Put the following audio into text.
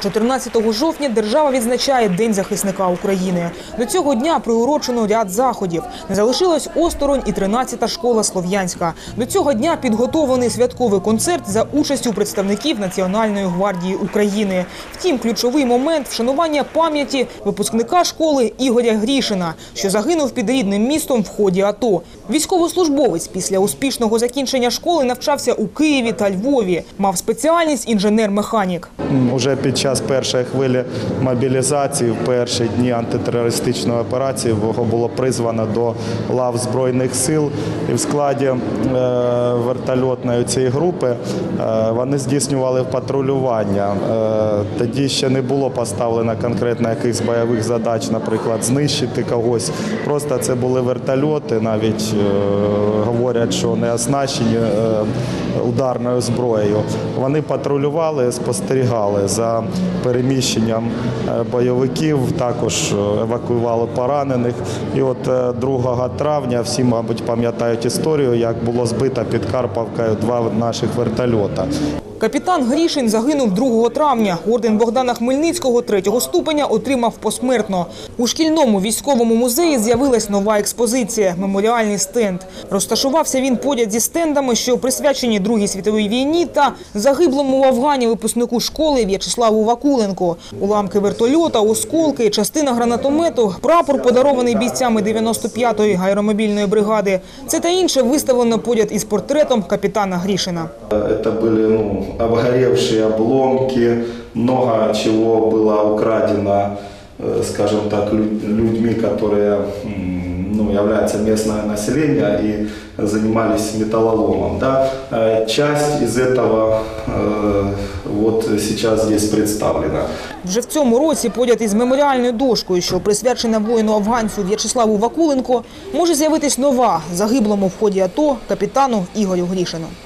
14 жовтня держава відзначає День захисника України. До цього дня приурочено ряд заходів. Не залишилось осторонь і 13-та школа Слов'янська. До цього дня підготовлений святковий концерт за участю представників Національної гвардії України. Втім, ключовий момент – вшанування пам'яті випускника школи Ігоря Грішина, що загинув під рідним містом в ході АТО. Військовослужбовець після успішного закінчення школи навчався у Києві та Львові. Мав спеціальність інженер-механік. Уже під час першої хвилі мобілізації, в перші дні антитерористичної операції, його було призвано до лав Збройних сил. І в складі вертольотної цієї групи вони здійснювали патрулювання. Тоді ще не було поставлено конкретно якихось бойових задач, наприклад, знищити когось. Просто це були вертольоти, навіть говорять, що не оснащені ударною зброєю. Вони патрулювали, спостерігали за переміщенням бойовиків, також евакуювали поранених. І от 2 травня, всі, мабуть, пам'ятають історію, як було збито під Карпавкою 2 наших вертольота. Капітан Грішин загинув 2 травня. Орден Богдана Хмельницького 3-го ступеня отримав посмертно. У шкільному військовому музеї з'явилась нова експозиція – меморіальний стенд. Розташувався він поряд зі стендами, що присвячені Другій світовій війні та загиблому в Афгані випускнику школи В'ячеславу Вакуленку. Уламки вертольота, осколки, частина гранатомету, прапор, подарований бійцями 95-ї аеромобільної бригади. Це та інше виставлено поряд із портретом капітана Грішина. Це були, обгоревшие обломки, много чего было украдено, скажем так, людьми, которые являются местное население и занимались металлоломом. Да? Часть из этого вот сейчас здесь представлена. Вже в цьому році поряд із меморіальною дошкою, що присвячена воїну-афганцю В'ячеславу Вакуленку, може з'явитись нова, загиблому в ході АТО капітану Ігорю Грішину.